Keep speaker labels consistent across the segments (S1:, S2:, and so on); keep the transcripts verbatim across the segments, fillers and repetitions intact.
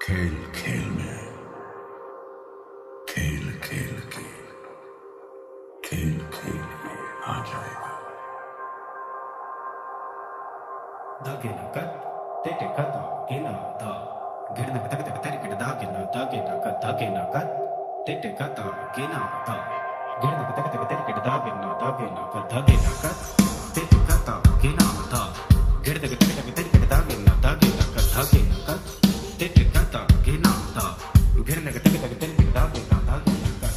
S1: खेल खेल में खेल खेल के खेल खेल में आ जाएगा।
S2: दागिना कट तेटे कता गिना दा गिरने में तक तक तेरे के दागिना दागिना कट दागिना कट तेटे कता गिना दा गिरने में तक तक तेरे के दागिना दागिना कट दागिना कट तेटे कता गिना दा गिरने में तक तक तेरे के दागिना दागिना कट दागिना कट तेटे कता गिना दा गिरने में तक तक तेरे के दागिना दागिना कट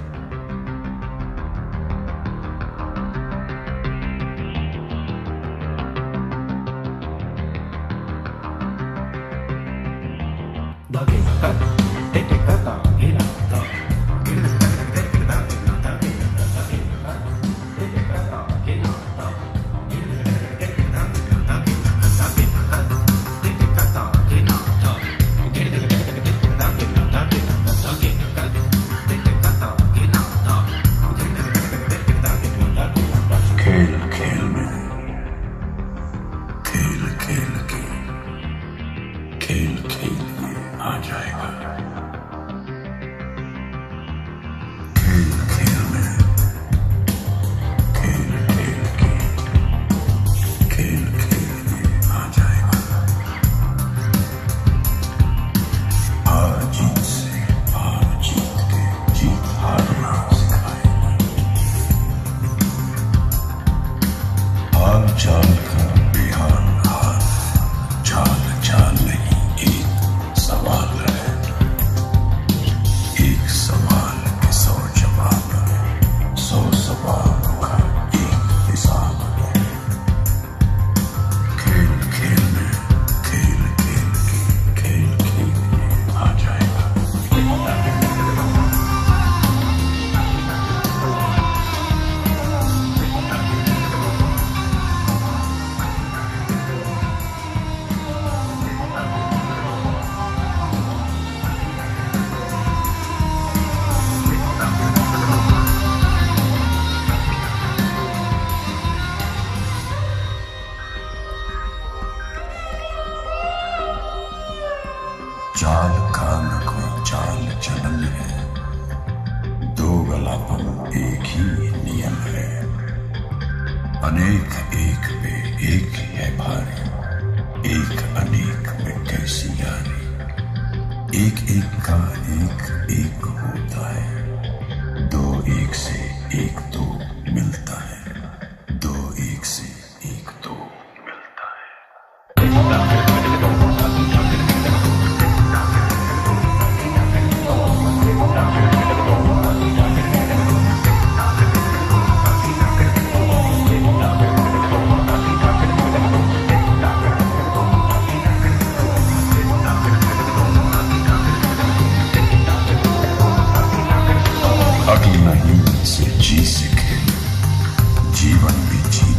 S2: दागिना कट तेटे कता गिना दा गिरने में तक तक तेरे के दागिना दागिना कट दागिना कट तेटे कता गिना दा गिरने में तक तक तेरे के दागिना दागिना कट दागिना कट तेटे कता गिना दा गिरने में तक तक तेरे के दागिना दागिना कट दागिना कट तेटे कता गिना दा गिरने में तक तक तेरे के दागिना दागिना कट
S1: खेल खेल में खेल खेल के खेल खेल में आ जाएगा। खेल खेल में खेल खेल के खेल खेल में आ जाएगा। हार जीत से हार जीत के जीत हारना सिखाएगा। हाल चाल का बेहाल हाल चाल चाल नहीं एक सवाल है। एक सवाल के सौ जवाब है, सौ सवाल का एक हिसाब है। खेल खेल में खेल खेल के खेल खेल में आ जाएगा। चाल का न कोई चाल चलन है, दो गलापन एक ही नियम है। अनेक एक पे एक है भारी, एक अनेक में कैसी यारी। एक एक का एक एक होता है, दो एक से एक दो मिलता है, दो एक से एक दो मिलता है। अगली महीने से जी सीखे, जीवन भी जी